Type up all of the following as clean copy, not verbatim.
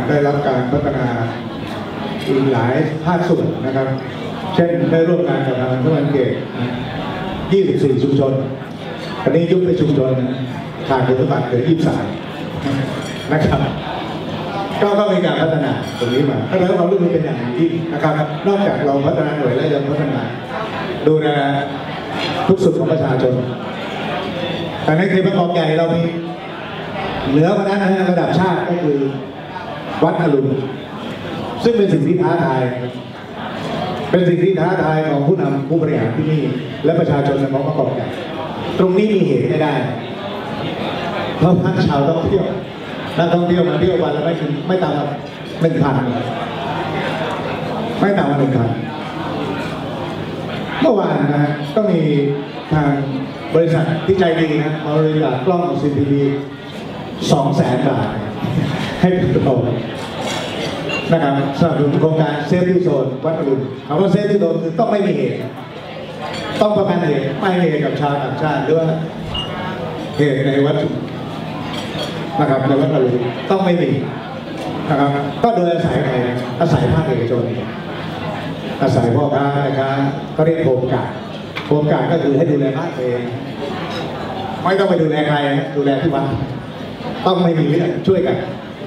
ได้รับการพัฒนาอีกหลายภาคส่วนนะครับ เช่นได้ร่วมงานกับทางสำนักงานเขต24 ชุมชนอันนี้ยุบไปชุมชนทางคุณสมบัติเหลือ23นะครับก็มีการพัฒนาตรงนี้มาก็แล้วความร่วมมือเป็นอย่างยิ่งนะครับนอกจากเราพัฒนาหน่วยแล้วยังพัฒนาดูแลทุกสุดของประชาชนแต่ในเขตบางกอกใหญ่เรามีเหนือมานั้นระดับชาติก็คือวัดอรุณซึ่งเป็นสิ่งที่ท้าทายเป็นสิ่งที่ท้าทายของผู้นำผู้บริหารที่นี่และประชาชนในบางกอกใหญ่ตรงนี้มีเหตุไม่ได้เพราะนักชาวท่องเที่ยวนักท่องเที่ยวมาเที่ยววันละไม่ต่ำกว่า 1,000 ไม่ต่ำกว่า 1,000 เมื่อวานนะก็มีทางบริษัทที่ใจดีนะบริจาคกล้อง CCTV 200,000 บาทให้เรานะครับสนับสนุนโครงการเซฟตี้โซนวัดอรุณคำว่าเซฟตี้โซนคือต้องไม่มีเหตุต้องประกันเหตุไม่เหตุกับชาวต่างชาติหรือว่าเหตุในวัดนะครับในวัดอรุณต้องไม่มีนะครับก็โดยอาศัยใครอาศัยภาคเอกชนอาศัยพ่อค้าแม่ค้าก็เรียกโครงการก็คือให้ดูแลบ้านเองไม่ต้องไปดูแลใครดูแลที่วัดต้องไม่มีเรื่องช่วยกัน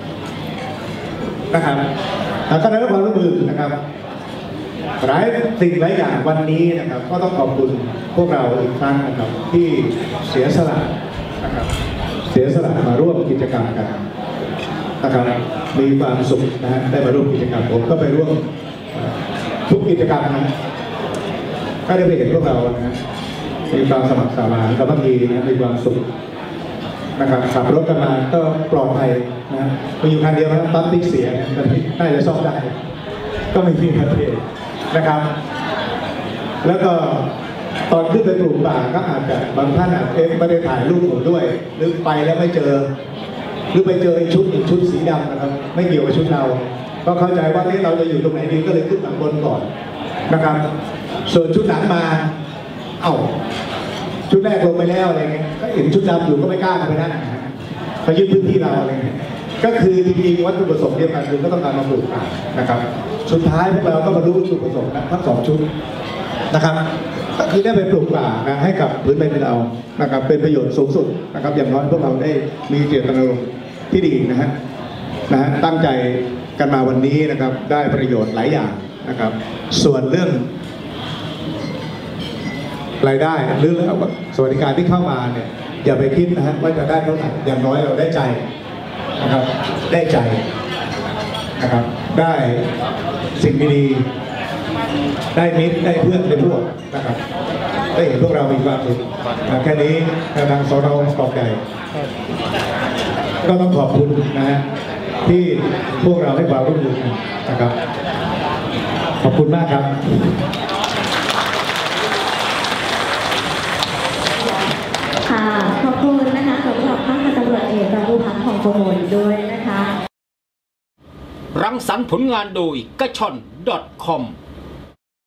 นะครับก็ได้รับความร่วมมือนะครับหลายสิ่งหลายอย่างวันนี้นะครับก็ต้องขอบคุณพวกเราอีกครั้งนะครับที่เสียสละนะครับเสียสละมาร่วมกิจกรรมกันนะครับมีความสุขนะฮะได้มาร่วมกิจกรรมผมก็ไปร่วมทุกกิจกรรมนะก็ได้ไปเห็นพวกเรานะมีความสมัครสมานสามัคคีนะมีความสุขนะครับขับรถกันมาก็ปลอดภัยนะมีอยู่คันเดียวนะปั๊มติ๊กเสียมันน่าจะซ่อมได้ก็ไม่มีประเด็นนะครับแล้วก็ตอนขึ้นไปปลูกป่าก็อาจจะบางท่านอาจจะไม่ได้ถ่ายรูปผมด้วยหรือไปแล้วไม่เจอหรือไปเจออีกชุดสีดำนะครับไม่เกี่ยวกับชุดเราก็เข้าใจว่าที่เราจะอยู่ตรงไหนดีก็เลยขึ้นหลังบนก่อนนะครับส่วนชุดหลังมาชุดแรกลงไปแล้วอะไรเงี้ยก็เห็นชุดดำอยู่ก็ไม่กล้าไปนั่นเขายึดพื้นที่เราอะไรเงี้ยก็คือจริงๆวัตถุประสงค์เดียวกันคือก็ต้องการมาปลูกป่านะครับสุดท้ายพวกเราก็มารู้วัตถุประสงค์ทั้ง2 ชุดนะครับก็คือได้ไปปลูกป่านะให้กับพื้นแผ่นดินเรานะครับเป็นประโยชน์สูงสุดนะครับอย่างน้อยพวกเราได้มีเจตนารมณ์ที่ดีนะฮะตั้งใจกันมาวันนี้นะครับได้ประโยชน์หลายอย่างนะครับส่วนเรื่องรายได้หรือสวัสดิการที่เข้ามาเนี่ยอย่าไปคิดนะฮะว่าจะได้เท่าไหร่อย่างน้อยเราได้ใจนะครับได้ใจนะครับได้สิ่งดีๆได้มิตรได้เพื่อนได้พวกนะครับได้เห็นพวกเรามีความสุขแค่นี้ทางสน.กอกใหญ่ก็ต้องขอบคุณนะฮะที่พวกเราให้ความร่วมมือนะครับขอบคุณมากครับขอบคุณนะคะสำหรับท่านพันตำรวจเอกประภูพัฒน์ทองโกมลด้วยนะคะรังสรรค์ผลงานโดยกระชอน .com